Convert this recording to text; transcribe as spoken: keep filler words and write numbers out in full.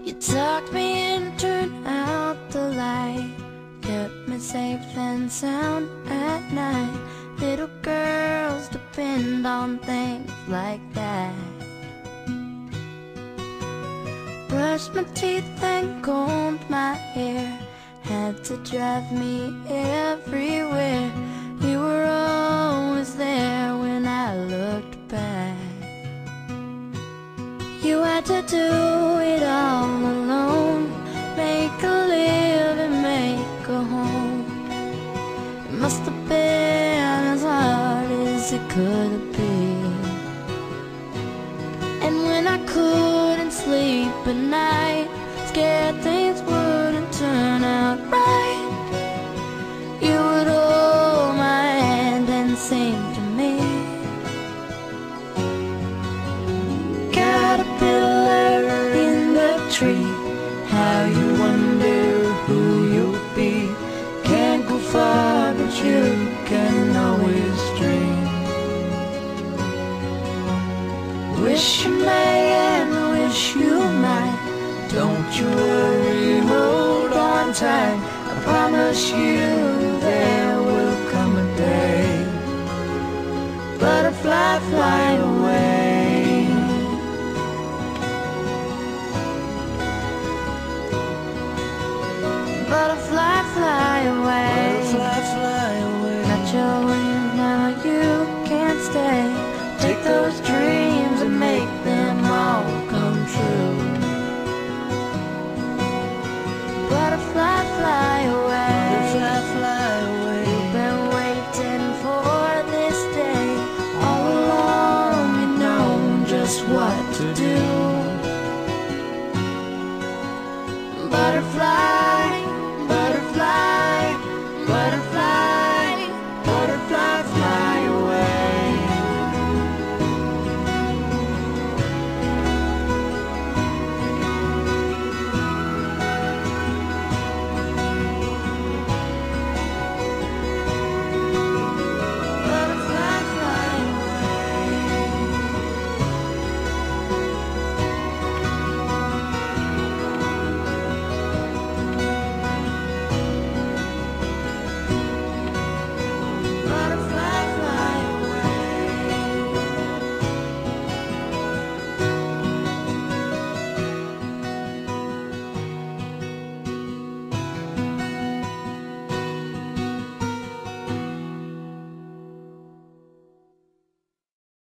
You tucked me in, turned out the light, kept me safe and sound at night. Little girls depend on things like that. Brushed my teeth and combed my hair, had to drive me everywhere. You were always there when I looked back. You had to do it all alone, make a living, make a home. It must have been as hard as it could have been. And when I couldn't sleep at night, scared things wouldn't turn out right, you would hold my hand and sing to me. Caterpillar in the tree, how you wonder who you'll be. Can't go far, but you can always dream. Wish you may and wish you might. Don't you worry, hold on tight. I promise you there will come a day. Butterfly, fly away. Butterfly, fly away. Butterfly, fly away. Got your wings, now you can't stay. Take those dreams and make them all come true. Butterfly, fly away. Butterfly, fly away. You've been waiting for this day all along. You know just what to do.